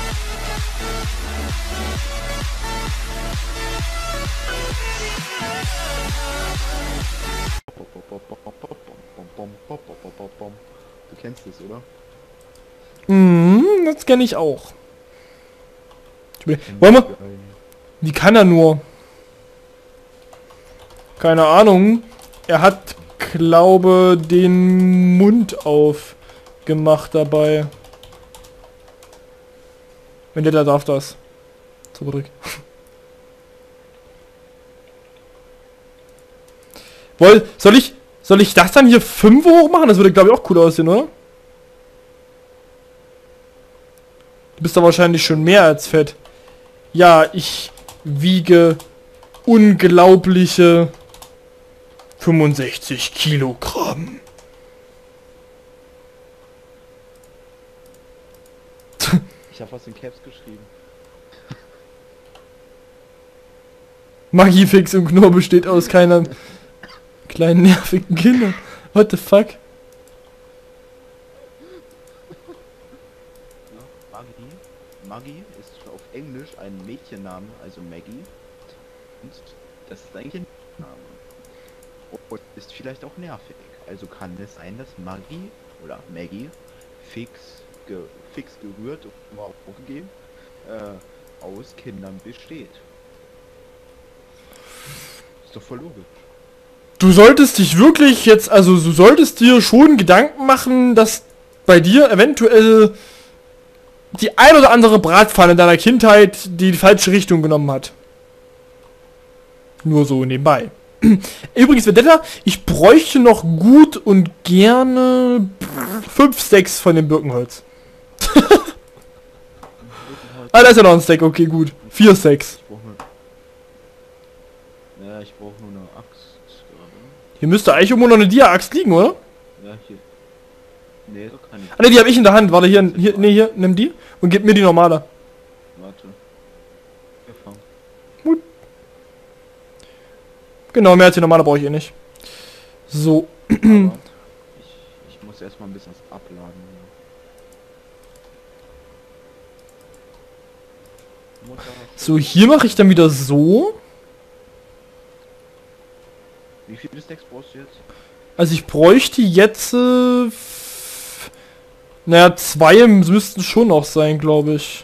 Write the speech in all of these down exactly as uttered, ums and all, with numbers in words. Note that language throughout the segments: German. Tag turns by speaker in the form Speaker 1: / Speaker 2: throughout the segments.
Speaker 1: Du kennst es, oder?
Speaker 2: Mhm, das kenne ich auch. Ich will, wollen wir? Wie kann er nur? Keine Ahnung. Er hat, glaube, den Mund aufgemacht dabei. Wenn der da darf das. Zurück. Woll, soll ich, soll ich das dann hier fünf hoch machen? Das würde, glaube ich, auch cool aussehen, oder? Du bist da wahrscheinlich schon mehr als fett. Ja, ich wiege unglaubliche fünfundsechzig Kilogramm.
Speaker 1: Ich habe was in Caps geschrieben.
Speaker 2: Magifix und Knorr besteht aus keiner kleinen nervigen Kindern. What the fuck?
Speaker 1: Ja, Maggie. Maggie ist auf Englisch ein Mädchenname, also Maggie. Und das ist eigentlich ein Name. Und ist vielleicht auch nervig. Also kann es sein, dass Maggie oder Maggie fix, ge, fix gerührt und mal aufgegeben äh, aus Kindern besteht. Ist doch voll logisch.
Speaker 2: Du solltest dich wirklich jetzt, also du solltest dir schon Gedanken machen, dass bei dir eventuell die ein oder andere Bratpfanne deiner Kindheit die falsche Richtung genommen hat. Nur so nebenbei. Übrigens, Vendetta, ich bräuchte noch gut und gerne fünf Stacks von dem Birkenholz. Ah, da ist ja noch ein Stack, okay, gut. vier Stacks.
Speaker 1: Ich brauche nur... Ja, ich brauche nur eine Axt gerade.
Speaker 2: Hier müsste eigentlich irgendwo noch eine Dia-Axt liegen, oder?
Speaker 1: Ja, hier. Nee, das kann ich.
Speaker 2: Ah ne, die habe ich in der Hand. Warte, hier, hier, nee, hier, nimm die und gib mir die normale.
Speaker 1: Warte. Gefangen.
Speaker 2: Gut. Genau, mehr als die normale brauche ich eh nicht. So.
Speaker 1: Aber ich, ich muss erstmal ein bisschen was abladen. Mutter,
Speaker 2: So, hier mache ich dann wieder so.
Speaker 1: wie viele Stacks brauchst du jetzt?
Speaker 2: Also ich bräuchte jetzt... Äh, f- naja, zwei müssten schon noch sein, glaube ich.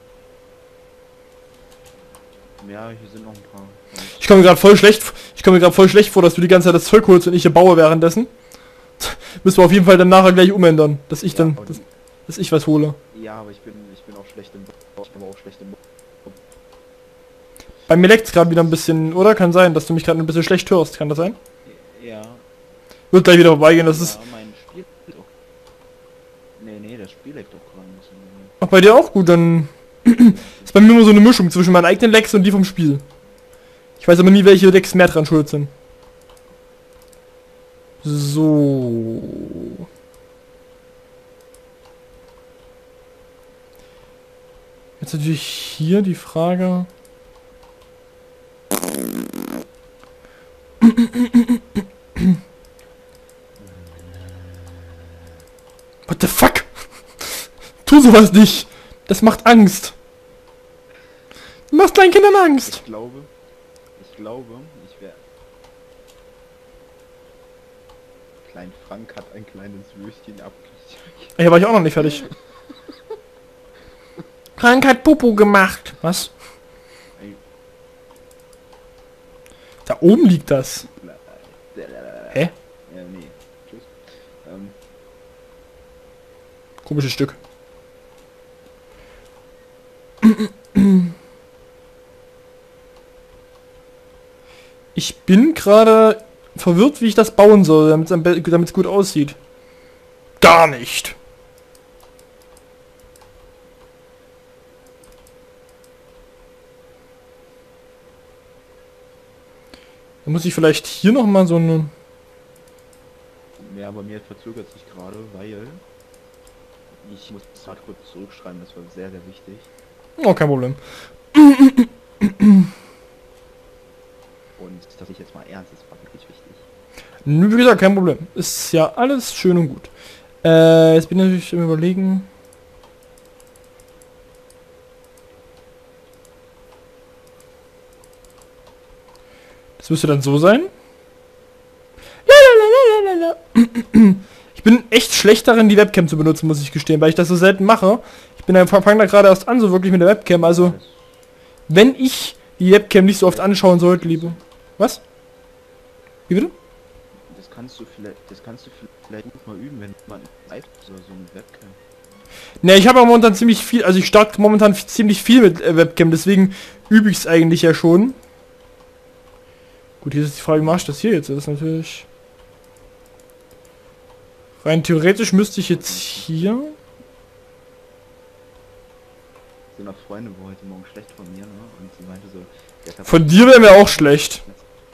Speaker 1: Ja, hier sind noch ein paar.
Speaker 2: Ich komme mir gerade voll schlecht... Ich komme mir gerade voll schlecht vor, dass du die ganze Zeit das Zeug holst und ich hier baue währenddessen. Müssen wir auf jeden Fall dann nachher gleich umändern. Dass ich
Speaker 1: Ja,
Speaker 2: dann...
Speaker 1: aber
Speaker 2: Dass, dass ich was hole.
Speaker 1: Ja, aber ich bin ich bin auch schlecht im Bau. Ich bin aber auch schlecht im Bau.
Speaker 2: Bei mir leckt's gerade wieder ein bisschen, oder? Kann sein, dass du mich gerade ein bisschen schlecht hörst. Kann das sein?
Speaker 1: Ja.
Speaker 2: Wird gleich wieder vorbeigehen, das
Speaker 1: ja,
Speaker 2: ist...
Speaker 1: mein Spiel leckt doch. Nee, nee, das Spiel leckt doch gerade ein bisschen.
Speaker 2: Ach, bei dir auch gut, dann... ist bei mir immer so eine Mischung zwischen meinen eigenen Lecks und die vom Spiel. Ich weiß aber nie, welche Lecks mehr dran schuld sind. So... Jetzt natürlich hier die Frage... What the fuck? Tu sowas nicht! Das macht Angst! Du machst deinen Kindern Angst!
Speaker 1: Ich glaube, ich glaube, ich wäre... Klein Frank hat ein kleines Würstchen abgekriegt.
Speaker 2: Hier war ich auch noch nicht fertig. Frank hat Popo gemacht. Was? Da oben liegt das. Hä?
Speaker 1: Ja, nee. Tschüss. Ähm,
Speaker 2: Komisches Stück. Ich bin gerade verwirrt, wie ich das bauen soll, damit es gut aussieht. Gar nicht. Dann muss ich vielleicht hier noch mal so eine...
Speaker 1: ja, bei mir verzögert sich gerade, weil... Ich muss das halt kurz zurückschreiben, das war sehr, sehr wichtig.
Speaker 2: Oh, kein Problem.
Speaker 1: Und dass ich jetzt mal ernst ist, war wirklich wichtig.
Speaker 2: Wie gesagt, kein Problem. Ist ja alles schön und gut. Äh, jetzt bin ich natürlich im Überlegen. Das müsste dann so sein. Lalalala. Ich bin echt schlecht darin, die Webcam zu benutzen, muss ich gestehen, weil ich das so selten mache. Ich bin einfach fange da gerade erst an, so wirklich mit der Webcam. Also, wenn ich die Webcam nicht so oft anschauen sollte, liebe. Was? Wie bitte?
Speaker 1: Das kannst du vielleicht, das kannst du vielleicht gut mal üben, wenn man live so, so eine Webcam.
Speaker 2: Ne, ich habe aber momentan ziemlich viel, also ich starte momentan ziemlich viel mit äh, Webcam, deswegen übe ich es eigentlich ja schon. Gut, hier ist die Frage, wie mache ich das hier jetzt? Das ist natürlich... Rein theoretisch müsste ich jetzt hier...
Speaker 1: So eine Freundin war heute Morgen schlecht von mir, ne? Und sie meinte so... der
Speaker 2: Von dir wäre mir auch schlecht.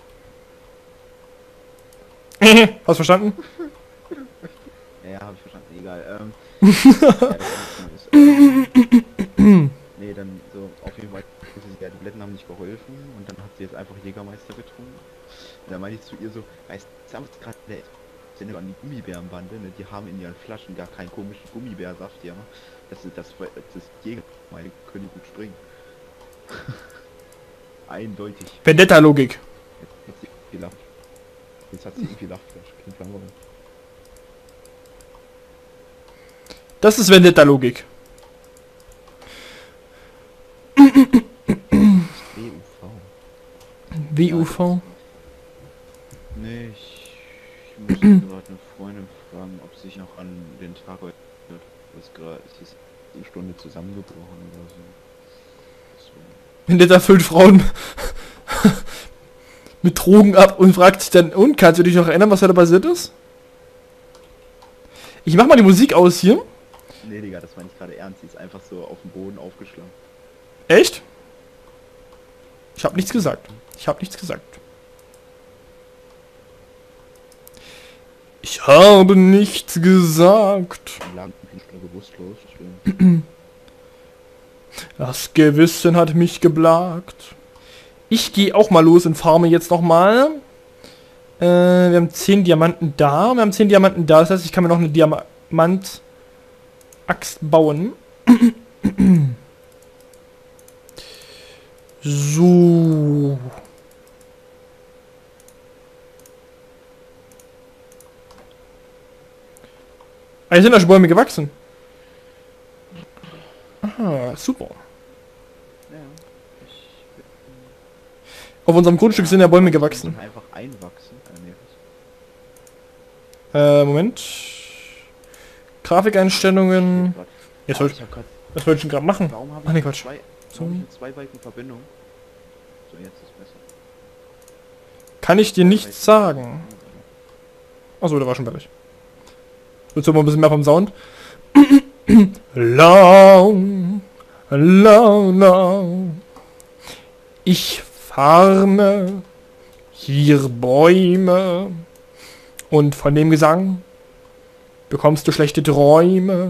Speaker 2: Hast du verstanden?
Speaker 1: Ja, ja, hab ich verstanden. Egal. Ähm, ja, das ist, ähm, nee, dann so auf jeden Fall. Ja, die Blätter haben nicht geholfen und dann hat sie jetzt einfach Jägermeister getrunken. Und dann meinte ich zu ihr so, weißt du, was gerade der sind an die Gummibärenbande, ne? Die haben in ihren Flaschen gar keinen komischen Gummibärsaft, ja. Das ist das, das, das Jägermeister können gut springen. Eindeutig.
Speaker 2: Vendetta-Logik.
Speaker 1: Jetzt hat sie gelacht. Jetzt hat sie irgendwie Lachflash. Kein Plan warum.
Speaker 2: Das ist Vendetta-Logik.
Speaker 1: W U V.
Speaker 2: W U V?
Speaker 1: Nee, ich, ich muss gerade eine Freundin fragen, ob sie sich noch an den Tag heute was gerade ist, ist die Stunde zusammengebrochen oder so. so.
Speaker 2: Vendetta füllt Frauen mit Drogen ab und fragt sich dann, und kannst du dich noch erinnern, was da passiert ist? Ich mach mal die Musik aus hier.
Speaker 1: Nee, Digga, das war nicht gerade ernst, sie ist einfach so auf dem Boden aufgeschlagen.
Speaker 2: Echt? Ich habe nichts gesagt. Ich habe nichts gesagt. Ich habe nichts gesagt.
Speaker 1: Die lagen bewusstlos.
Speaker 2: Das Gewissen hat mich geplagt. Ich gehe auch mal los und farme jetzt nochmal. Äh, wir haben zehn Diamanten da. Wir haben zehn Diamanten da. Das heißt, ich kann mir noch eine Diamant-Axt bauen. So. Eigentlich sind da schon Bäume gewachsen. Aha, super.
Speaker 1: Ja, ich
Speaker 2: Auf unserem Grundstück sind ja Bäume gewachsen.
Speaker 1: einfach einwachsen. Äh, nee,
Speaker 2: Äh, Moment. Grafikeinstellungen. Jetzt
Speaker 1: oh,
Speaker 2: wollte
Speaker 1: ich hab grad,
Speaker 2: Was wollte ich denn gerade machen?
Speaker 1: warum habe ich
Speaker 2: Ach nee,
Speaker 1: eine
Speaker 2: Quatsch.
Speaker 1: zwei,
Speaker 2: So.
Speaker 1: warum hab ich eine zwei Balken Verbindung? So, jetzt ist besser.
Speaker 2: Kann ich dir nichts sagen. Achso, der war schon fertig. Willst du mal ein bisschen mehr vom Sound? Long, long, long. Ich farme hier Bäume. Und von dem Gesang bekommst du schlechte Träume.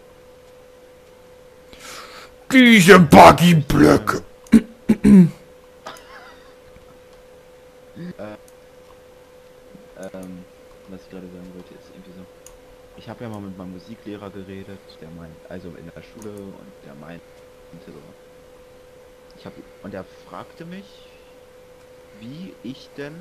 Speaker 2: Diese Buggy-Blöcke.
Speaker 1: Ähm, was ich gerade sagen wollte, ist irgendwie so. Ich habe ja mal mit meinem Musiklehrer geredet, der meint, also in der Schule, und der meinte so. Ich habe und er fragte mich, wie ich denn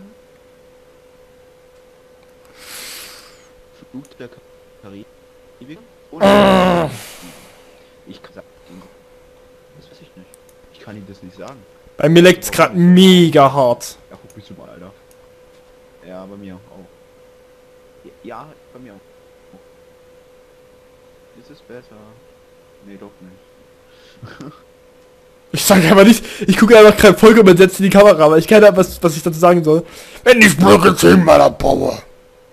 Speaker 1: Flut der Karibik oder ich kann sagen, das weiß ich nicht. Ich kann ihm das nicht sagen.
Speaker 2: Bei mir leckt's gerade mega hart.
Speaker 1: Ja, guck mich mal, Alter. Ja, bei mir auch. Ja, bei mir auch. Ist es besser? Nee, doch nicht.
Speaker 2: Ich sage aber nicht, ich gucke einfach gerade vollkommen entsetzt in die Kamera, aber ich keine Ahnung, was, was ich dazu sagen soll. Wenn ich Blöcke zehnmal abbaue.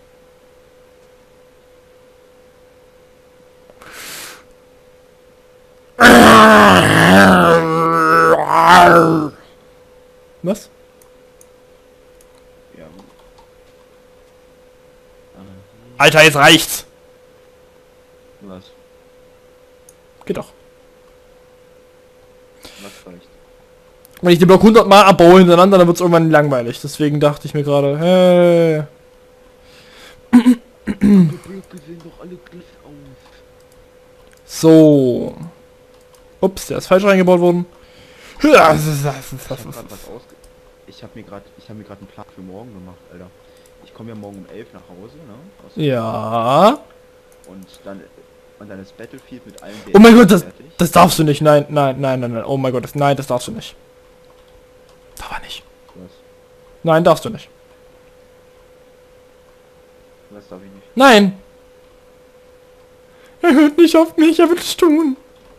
Speaker 2: Was?
Speaker 1: Ja.
Speaker 2: Alter, jetzt reicht's.
Speaker 1: Was?
Speaker 2: Geht doch.
Speaker 1: Was reicht?
Speaker 2: Wenn ich den Block hundert Mal abbaue hintereinander, dann wird's irgendwann langweilig. Deswegen dachte ich mir gerade, hey.
Speaker 1: Die Blöcke sehen doch alle gleich aus.
Speaker 2: So. Ups, der ist falsch reingebaut worden.
Speaker 1: Ich hab grad was ausge Ich habe mir gerade, ich habe mir gerade einen Plan für morgen gemacht, Alter. Ich komme ja morgen um elf nach Hause, ne? Aus
Speaker 2: Ja.
Speaker 1: und dann und dann ist Battlefield mit allen
Speaker 2: Oh mein
Speaker 1: D L Cs
Speaker 2: Gott, das,
Speaker 1: fertig.
Speaker 2: das darfst du nicht. Nein, nein, nein, nein, nein. Oh mein Gott, das, nein, das darfst du nicht. Darf er nicht.
Speaker 1: Was?
Speaker 2: Nein, darfst du nicht.
Speaker 1: Was darf ich nicht?
Speaker 2: Nein. Er hört nicht auf mich, er will es tun.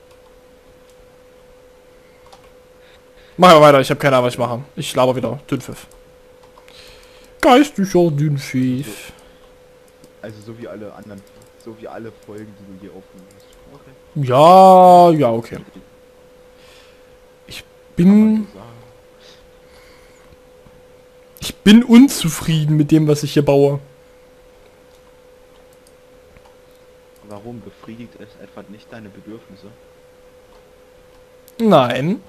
Speaker 2: Mach aber weiter, ich habe keine Ahnung, was ich mache. Ich laber wieder. Dünnpfiff. Geistlicher Dünnpfiff.
Speaker 1: Also so wie alle anderen, so wie alle Folgen, die du hier aufgenommen hast. Okay.
Speaker 2: Ja, ja, okay. Ich
Speaker 1: Kann man
Speaker 2: bin...
Speaker 1: so sagen.
Speaker 2: Ich bin unzufrieden mit dem, was ich hier baue.
Speaker 1: Warum befriedigt es etwa nicht deine Bedürfnisse?
Speaker 2: Nein.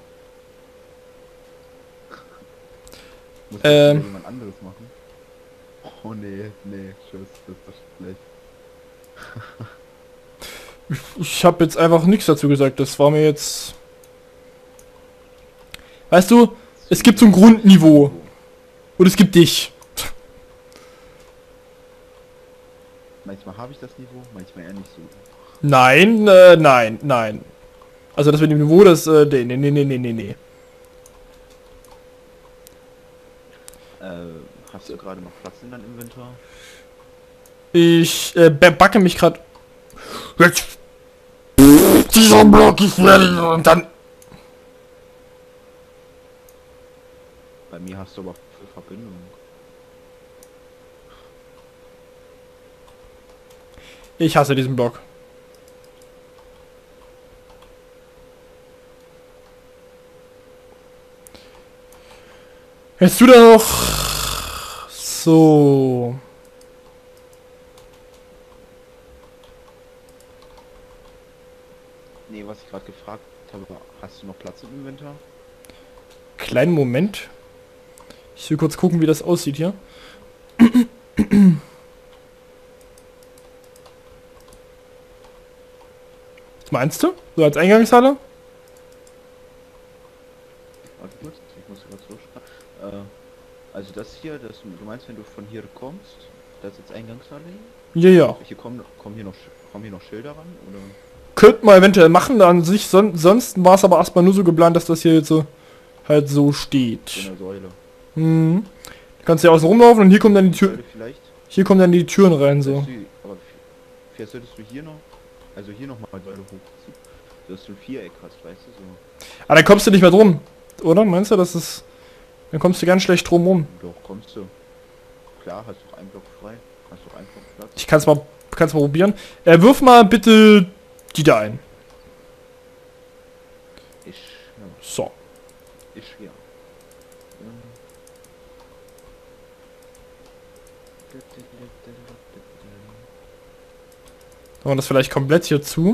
Speaker 1: Muss das
Speaker 2: Ähm.
Speaker 1: wieder jemand anderes machen? Oh nee, nee, tschüss, das ist schlecht.
Speaker 2: Ich habe jetzt einfach nichts dazu gesagt. Das war mir jetzt... Weißt du, es gibt so ein Grundniveau. Und es gibt dich.
Speaker 1: Manchmal habe ich das Niveau, manchmal eher nicht so.
Speaker 2: Nein, äh, nein, nein. Also das mit dem Niveau, das, äh, nee, nee, nee, nee, nee, nee.
Speaker 1: Äh, hast du gerade noch Platz in deinem Inventar?
Speaker 2: Ich, äh, ba- backe mich gerade... Jetzt... Dieser Block, ich werde... Und dann...
Speaker 1: Bei mir hast du aber viel Verbindung.
Speaker 2: Ich hasse diesen Block. Jetzt du da noch... So...
Speaker 1: Nee, was ich gerade gefragt habe, hast du noch Platz im Inventar?
Speaker 2: Kleinen Moment. Ich will kurz gucken, wie das aussieht hier. Was meinst du? So als Eingangshalle?
Speaker 1: Warte kurz, ich muss gerade so schreiben. Äh, also das hier, das, du meinst, wenn du von hier kommst, das ist jetzt Eingangshalle?
Speaker 2: Ja, ja.
Speaker 1: Hier kommen, kommen hier noch, kommen hier noch Schilder ran, oder?
Speaker 2: Könnte man eventuell machen, an sich. Son sonst war es aber erstmal nur so geplant, dass das hier jetzt so halt so steht.
Speaker 1: In der Säule.
Speaker 2: Mhm. Du kannst ja außen rumlaufen und hier kommen dann die Tür.
Speaker 1: Säule vielleicht?
Speaker 2: Hier kommen dann die Türen rein so.
Speaker 1: Solltest du- Aber vielleicht solltest du hier noch, also hier noch mal Säule hochziehen, dass du ein Viereck hast, weißt du, so.
Speaker 2: Aber dann kommst du nicht mehr drum, oder? Meinst du, dass es... Dann kommst du ganz schlecht drum rum.
Speaker 1: Doch, kommst du. Klar, hast doch einen Block frei. Hast doch einen Block Platz.
Speaker 2: Ich kann es mal, kann's mal probieren. Äh, wirf mal bitte die da ein.
Speaker 1: Ich, ja,
Speaker 2: So.
Speaker 1: ich, ja.
Speaker 2: Machen wir das vielleicht komplett hier zu.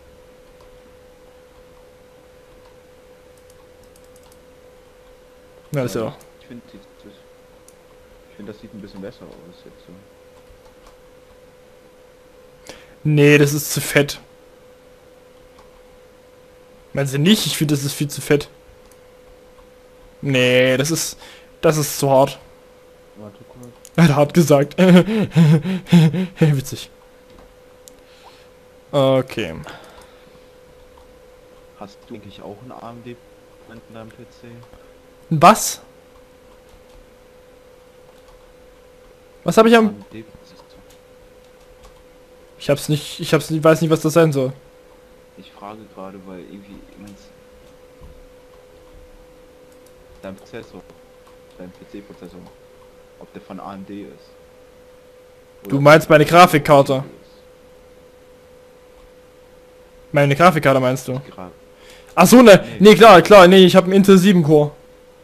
Speaker 2: Ja, das ist ja...
Speaker 1: Ich finde, ich finde, das sieht ein bisschen besser aus jetzt so.
Speaker 2: Nee, das ist zu fett. Meinst du nicht? Ich finde, das ist viel zu fett. Nee, das ist... Das ist zu hart.
Speaker 1: Warte kurz.
Speaker 2: Er hat hart gesagt. Witzig. Okay.
Speaker 1: Hast du eigentlich auch ein A M D in deinem P C?
Speaker 2: Was? Was habe ich am...
Speaker 1: A M D-Prozessor.
Speaker 2: Ich hab's nicht... Ich hab's nicht... Weiß nicht, was das sein soll.
Speaker 1: Ich frage gerade, weil irgendwie meinst dein Prozessor, dein P C-Prozessor, ob der von A M D ist.
Speaker 2: Du
Speaker 1: Oder
Speaker 2: meinst
Speaker 1: ob
Speaker 2: meine
Speaker 1: der von
Speaker 2: Grafikkarte?
Speaker 1: A M D ist.
Speaker 2: Meine Grafikkarte meinst du?
Speaker 1: Gra
Speaker 2: Ach so, ne, nee, klar, klar, nee, ich habe einen Intel sieben Core.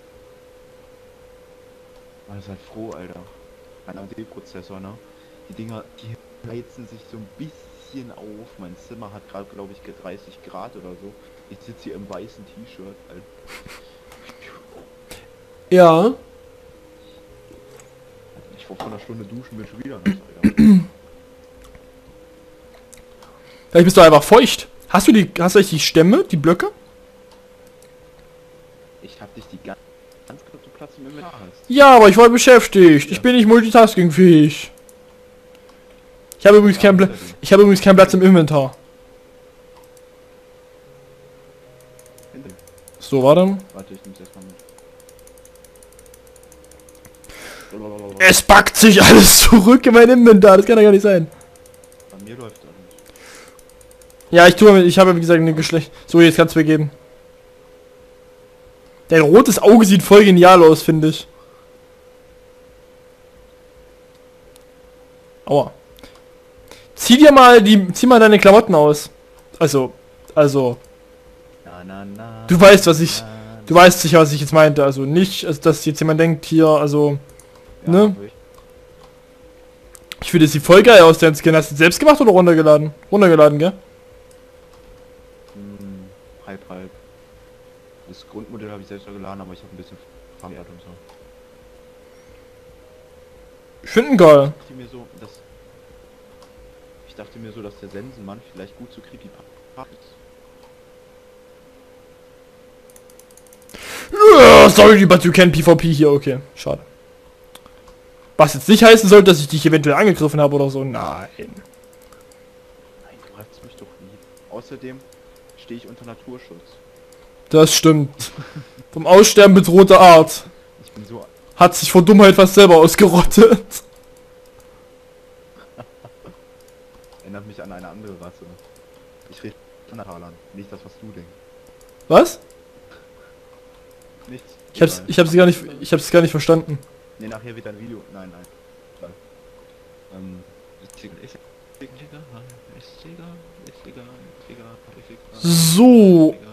Speaker 1: Man ist halt froh, Alter. Ein A M D-Prozessor, ne? Die Dinger, die heizen sich so ein bisschen auf. Mein Zimmer hat gerade, glaube ich, dreißig Grad oder so. Ich sitze hier im weißen T-Shirt, Alter.
Speaker 2: Ja.
Speaker 1: Ich war vor einer Stunde duschen, bin schon wieder nass, Alter.
Speaker 2: Vielleicht bist du einfach feucht. Hast du die, hast du eigentlich die Stämme, die Blöcke?
Speaker 1: Ich hab dich die ganz, ganz kurz Platz im Inventar hast.
Speaker 2: Ja, aber ich war beschäftigt. Ich bin nicht multitaskingfähig. Ich habe übrigens keinen Pla ich habe übrigens keinen Platz im Inventar.
Speaker 1: Hinter dir.
Speaker 2: So, warte.
Speaker 1: Warte, ich nehm's erstmal mit.
Speaker 2: Es packt sich alles zurück in mein Inventar. Das kann ja gar nicht sein.
Speaker 1: Bei mir läuft das nicht.
Speaker 2: Ja, ich tue, ich habe wie gesagt eine Geschlecht. So, jetzt kannst du mir geben. Dein rotes Auge sieht voll genial aus, finde ich. Aua. Zieh dir mal die, zieh mal deine Klamotten aus. Also, also,
Speaker 1: Na, na, na,
Speaker 2: du weißt, was ich,
Speaker 1: na,
Speaker 2: du weißt sicher, was ich jetzt meinte. Also nicht, also, dass jetzt jemand denkt hier, also,
Speaker 1: ja,
Speaker 2: ne?
Speaker 1: hab ich.
Speaker 2: Ich finde, es sieht voll geil aus, der Skin. Hast du den selbst gemacht oder runtergeladen? Runtergeladen, gell?
Speaker 1: Hm, halb, halb. Das Grundmodell habe ich selbst geladen, aber ich habe ein bisschen vermehrt und so.
Speaker 2: Ich finde ihn geil.
Speaker 1: Ich dachte mir so, dass ich dachte mir so, dass der Sensenmann vielleicht gut zu Creepy passt.
Speaker 2: Ja, sorry, but you can PvP hier, okay. Schade. Was jetzt nicht heißen soll, dass ich dich eventuell angegriffen habe oder so. Nein.
Speaker 1: Nein, du hast mich doch lieb. Außerdem stehe ich unter Naturschutz.
Speaker 2: Das stimmt. Vom Aussterben bedrohte Art.
Speaker 1: Ich bin so...
Speaker 2: Hat sich vor Dummheit fast selber ausgerottet.
Speaker 1: Erinnert mich an eine andere Rasse. Ich rede von Talern, nicht das, was du denkst.
Speaker 2: Was?
Speaker 1: Nichts.
Speaker 2: Ich hab's, ich hab's gar nicht, ich hab's gar nicht verstanden.
Speaker 1: Ne, nachher wird ein Video. Nein, nein. Nein. Ähm, ist egal, ist egal, ist egal, ist egal, ist egal, ist egal.
Speaker 2: So.
Speaker 1: Ist egal.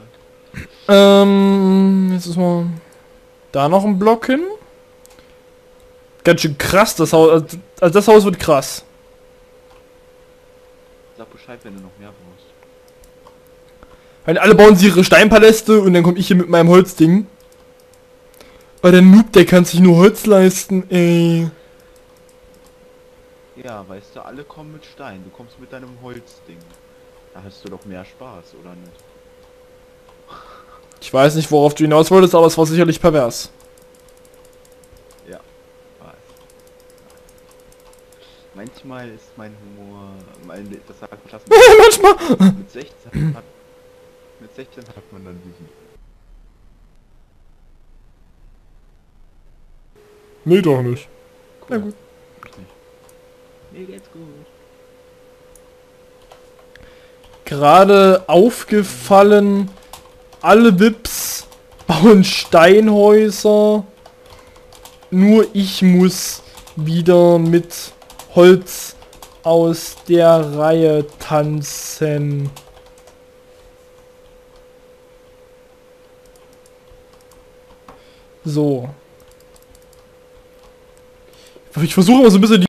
Speaker 2: Ähm, jetzt ist mal da noch ein Block hin. Ganz schön krass, das Haus. Also, also das Haus wird krass.
Speaker 1: Sag Bescheid, wenn du noch mehr brauchst.
Speaker 2: Weil alle bauen sie ihre Steinpaläste und dann komme ich hier mit meinem Holzding. Weil der Noob, der kann sich nur Holz leisten, ey.
Speaker 1: Ja, weißt du, alle kommen mit Stein. Du kommst mit deinem Holzding. Da hast du doch mehr Spaß, oder nicht?
Speaker 2: Ich weiß nicht, worauf du hinaus wolltest, aber es war sicherlich pervers.
Speaker 1: Ja, weiß. Manchmal ist mein Humor, mein, das sagt Klassen.
Speaker 2: Manchmal.
Speaker 1: Mit sechzehn hat, mit sechzehn hat man dann diesen.
Speaker 2: Nee, doch nicht. Na gut.
Speaker 1: Ich nicht. Mir geht's gut.
Speaker 2: Gerade aufgefallen, alle Vips bauen Steinhäuser. Nur ich muss wieder mit Holz aus der Reihe tanzen. So. Ich versuche immer so ein bisschen die